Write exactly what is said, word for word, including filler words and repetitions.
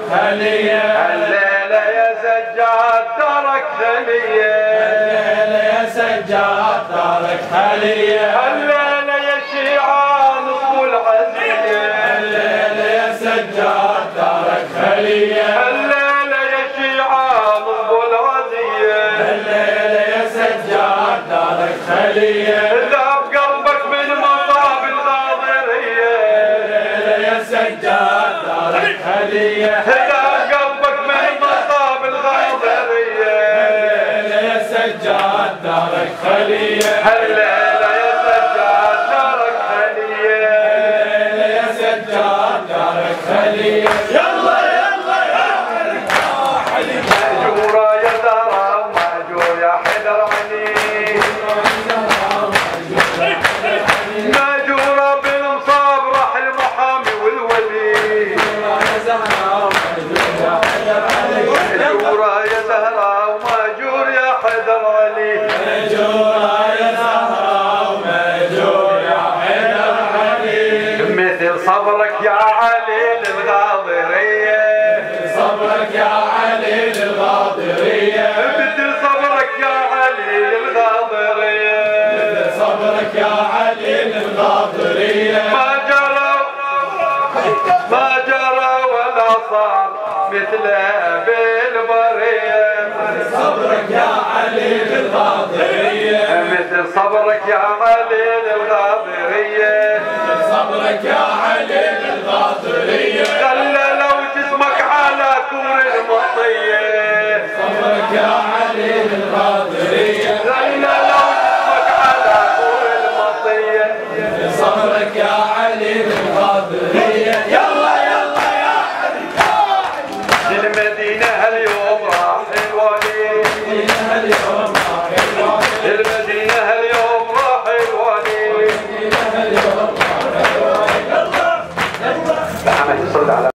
خلية الليلة يا سجاد دارك خلية الليلة يا سجاد دارك خلية الليلة يا شيعة نصب العزية الليلة يا سجاد دارك خلية الليلة يا شيعة نصب العزية الليلة يا سجاد دارك خلية ذاب قلبك من مصاب الغاضرية الليلة يا سجاد دارك خلية ذاب قلبك من مصاب الغاضرية الليلة يا سجاد دارك خلية الليلة يا سجاد دارك خلية الليلة يا سجاد دارك خلية يلا يلا يا علي ماجورة يا زهرة وماجور يا حيدر علي ماجورة بالمصاب راح المحامي والولي ماجورة يا زهرة وماجور يا حيدر علي ماجورة يا زهرة وماجور يا حيدر علي مثل صبرك يا علي للغاضرية صبرك يا علي للغاضرية مثل صبرك يا علي للغاضرية صبرك يا علي للغاضرية ما جرى ما جرى ولا صار مثله بالبرية صبرك يا علي للغاضرية مثل صبرك يا علي للغاضرية صبرك يا علي للغاضرية خلى لو جسمك على كور المطية صبرك يا علي للغاضرية خلى لو جسمك على كور المطية صبرك يا علي للغاضرية يلا يلا يا علي كلمة